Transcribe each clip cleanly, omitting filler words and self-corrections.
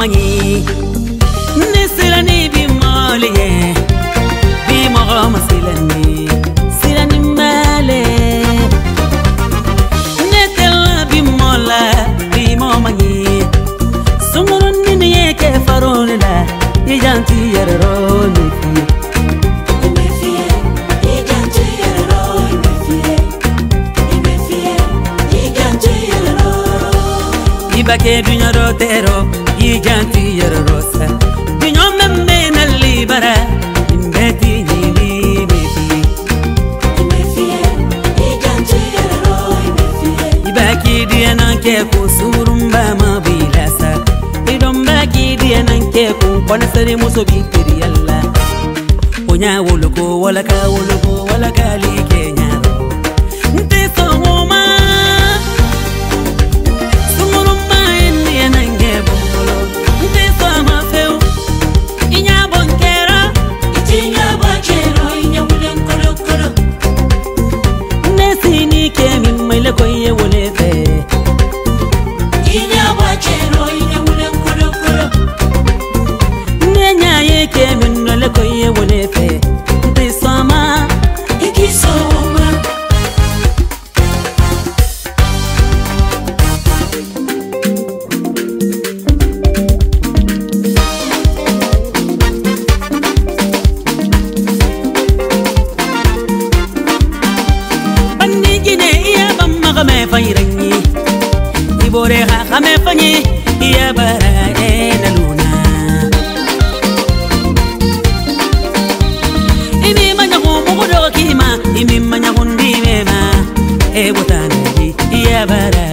mani nisirani bi moliye bi mo masilani sirani male netel bi mola bi mo mani sumurun ni yeke farone la ijanti yerro ni Ibake dunya rotero yijanti yerosa dunyo memme na libara imbeti ni mefi yijanti yero imefi ibaki dia nanke ko surumba mabilasa idombaki dia nanke ko kona sare muso bitiri yalla onya woluko wala kali kenya nte so ngoma koye wolefe inya wachero inya wulen kolo kolo nenya yeke minole koye wolefe ndisama ikisoma me fanyirani ibore ha me fanyi ya bara na luna imi manya ko mugo kima imi manya hundi mema e botani ya bara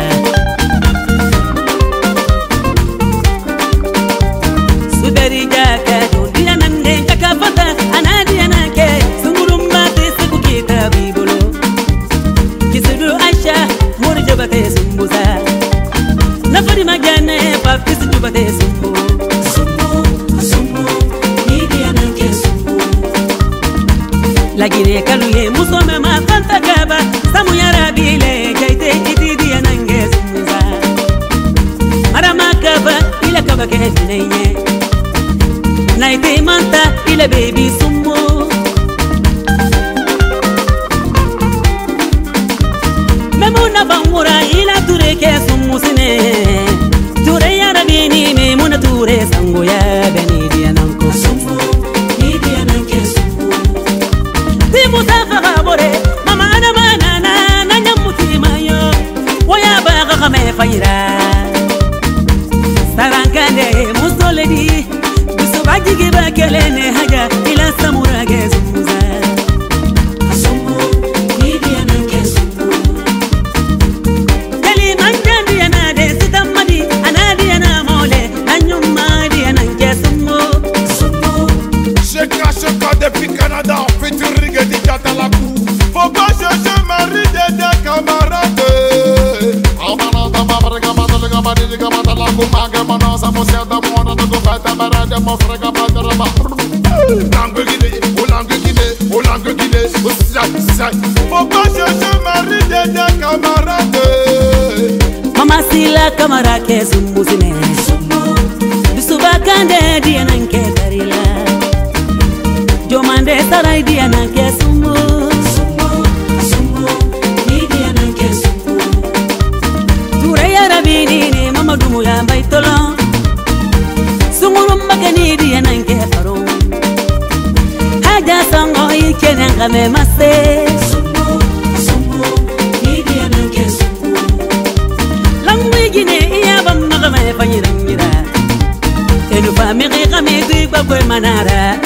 sudari jaka dunia nande kakafata anadia nake sungurumba tesiku kitabi bolo kisudu bate sumbuza nafari magane papi su bate sumbu nidi anake sumbu lagire kaluye musome mafanta kaba samu yarabile jaite itidi anange sumbuza marama kaba ila kaba ke neye naite manta ila baby sumbu memuna bangura ila ture ke sumusine ture yarabini memuna ture sango ya beni diananko sumu ni diananke sumu timu safa bore mama ana manana nanyamuti mayo waya baga kame fayira sarankande musoledi bisobaji ge bakelene haja ila samura ge sumuza depuis Canada, featuring et Dikata la cour. Faut pas chercher mari de camarades. Faut pas chercher mari de camarades. Mama sila kamara ke sumbusine bisubakande diananke darila Jomande sarai diana ke sumu ni diana ke sumu ture yarabini ni mama dumu ya baitolo sumurum magani diana ke faro haja sango ikene ngame mase sumu ni diana ke sumu langwi ne iya bam magame fanyirangira enu famiri kame tu kwa manara